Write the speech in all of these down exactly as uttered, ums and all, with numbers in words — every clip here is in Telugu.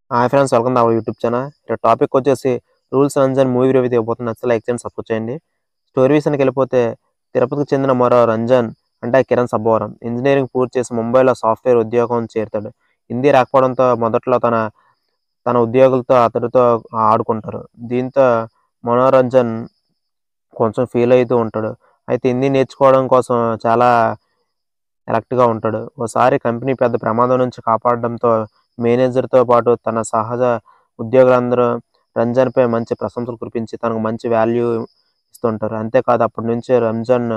Hi friends, welcome to our YouTube channel. ఇక్కడ టాపిక్ వచ్చేసి రూల్స్ రంజాన్ మూవీ రివ్యూ ఇవ్వబోతున్న నచ్చ లైక్ చేయండి, సపోర్ట్ చేయండి. స్టోరీ విషయానికి వెళ్ళిపోతే తిరుపతికి చెందిన మరో రంజాన్ అంటే కిరణ్ సబ్బవరం ఇంజనీరింగ్ పూర్తి చేసి ముంబైలో సాఫ్ట్వేర్ ఉద్యోగం చేరుతాడు. హిందీ రాకపోవడంతో మొదట్లో తన తన ఉద్యోగులతో అతడితో ఆడుకుంటారు. దీంతో మనోరంజన్ కొంచెం ఫీల్ అవుతూ ఉంటాడు. అయితే హిందీ నేర్చుకోవడం కోసం చాలా ఎలక్ట్గా ఉంటాడు. ఓసారి కంపెనీ పెద్ద ప్రమాదం నుంచి కాపాడడంతో మేనేజర్తో పాటు తన సహజ ఉద్యోగులందరూ రంజాన్పై మంచి ప్రశంసలు కురిపించి తనకు మంచి వాల్యూ ఇస్తుంటారు. అంతేకాదు అప్పటి నుంచి రంజాన్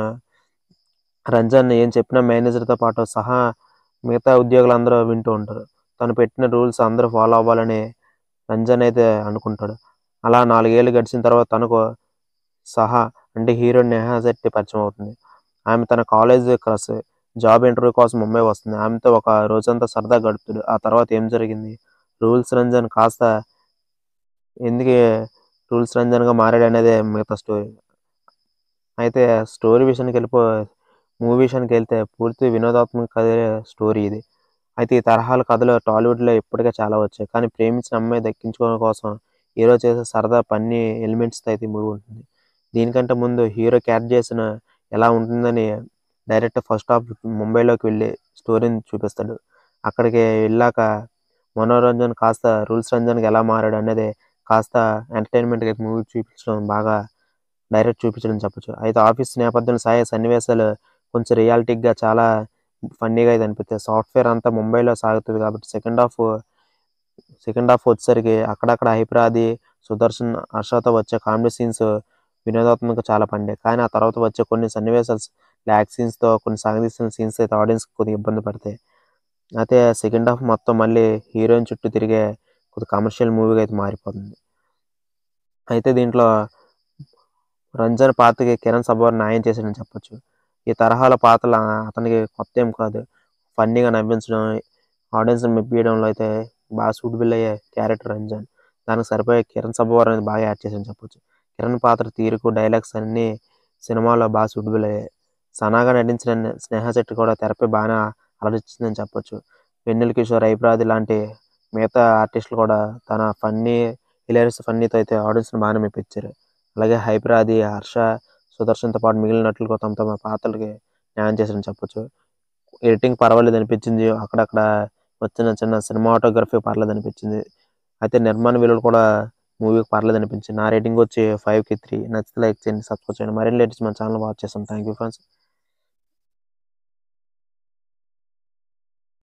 రంజాన్ ఏం చెప్పినా మేనేజర్తో పాటు సహా మిగతా ఉద్యోగులందరూ వింటూ ఉంటారు. తను పెట్టిన రూల్స్ అందరూ ఫాలో అవ్వాలని రంజాన్ అయితే అనుకుంటాడు. అలా నాలుగేళ్ళు గడిచిన తర్వాత తనకు సహా అంటే హీరో నేహా శెట్టి పరిచయం అవుతుంది. ఆమె తన కాలేజ్ క్రష్. జాబ్ ఇంటర్వ్యూ కోసం ముంబై వస్తుంది. ఆమెతో ఒక రోజంతా సరదా గడుపుతాడు. ఆ తర్వాత ఏం జరిగింది, రూల్స్ రంజాన్ కాస్త ఎందుకు రూల్స్ రంజాన్గా మారాడు అనేది మిగతా స్టోరీ. అయితే స్టోరీ విషయానికి వెళ్ళిపో మూవీ విషయానికి వెళ్తే పూర్తి వినోదాత్మక కథ స్టోరీ ఇది. అయితే ఈ తరహాల కథలు టాలీవుడ్లో ఇప్పటికే చాలా వచ్చాయి. కానీ ప్రేమించిన అమ్మాయి దక్కించుకోవడం కోసం హీరో చేసే సరదా పన్ని ఎలిమెంట్స్తో అయితే మూవీ ఉంటుంది. దీనికంటే ముందు హీరో క్యారెక్టర్ చేసిన ఎలా ఉంటుందని డైరెక్ట్ ఫస్ట్ హాఫ్ ముంబైలోకి వెళ్ళి స్టోరీని చూపిస్తాడు. అక్కడికి వెళ్ళాక మనోరంజన్ కాస్త రూల్స్ రంజన్కి ఎలా మారాడు అనేది కాస్త ఎంటర్టైన్మెంట్గా మూవీ చూపించడం బాగా డైరెక్ట్ చూపించడం చెప్పొచ్చు. అయితే ఆఫీస్ నేపథ్యంలో సాగే సన్నివేశాలు కొంచెం రియాలిటిక్గా చాలా ఫన్నీగా అయితే అనిపిస్తాయి. సాఫ్ట్వేర్ అంతా ముంబైలో సాగుతుంది కాబట్టి సెకండ్ హాఫ్ సెకండ్ హాఫ్ వచ్చేసరికి అక్కడక్కడ హైపరాది, సుదర్శన్, హర్షతో వచ్చే కామెడీ సీన్స్ వినోదాత్మకంగా చాలా పండాయి. కానీ ఆ తర్వాత వచ్చే కొన్ని సన్నివేశాలు ల్యాక్ సీన్స్తో కొన్ని సాగదీసిన సీన్స్ అయితే ఆడియన్స్ కొద్దిగా ఇబ్బంది పడతాయి. అయితే సెకండ్ హాఫ్ మొత్తం మళ్ళీ హీరోయిన్ చుట్టూ తిరిగే కొద్ది కమర్షియల్ మూవీగా అయితే మారిపోతుంది. అయితే దీంట్లో రంజాన్ పాత్రకి కిరణ్ సబ్బవరం న్యాయం చేశాడని చెప్పొచ్చు. ఈ తరహాల పాత్రలు అతనికి కొత్త ఏం కాదు. ఫన్నీగా నవ్వించడం, ఆడియన్స్ని మెప్పియడంలో అయితే బాగా సూటబుల్ అయ్యే క్యారెక్టర్ రంజాన్. దానికి సరిపోయే కిరణ్ సబ్బవరం అనేది బాగా యాడ్ చేశాడని చెప్పొచ్చు. కిరణ్ పాత్ర తీరుకు, డైలాగ్స్ అన్నీ సినిమాలో బాగా సూటబుల్ అయ్యాయి. సనాగా నటించిన స్నేహ శెట్టి కూడా తెరపై బాగానే అలరించిందని చెప్పొచ్చు. వెన్నెల కిషోర్, హైపరాది లాంటి మిగతా ఆర్టిస్టులు కూడా తన ఫన్నీ హిలేరియస్ ఫన్నీతో అయితే ఆడియన్స్ని బాగానే మెప్పించారు. అలాగే హైపరాది, హర్ష, సుదర్శన్తో పాటు మిగిలిన నటులు తమ తమ పాత్రలకి న్యాయం చేశారని చెప్పొచ్చు. ఎడిటింగ్ పర్వాలేదు అనిపించింది. అక్కడక్కడ వచ్చిన చిన్న సినిమాటోగ్రఫీ పర్లేదు అనిపించింది. అయితే నిర్మాణ విలువలు కూడా మూవీకి పర్లేదు అనిపించింది. నా రేటింగ్ వచ్చి ఫైవ్కి త్రీ. నచ్చితే లైక్ చేయండి, సబ్స్క్రైబ్ చేయండి. మరిన్ని లేటెస్ట్ మన ఛానల్ వాచ్ చేస్తాం. Thank you friends.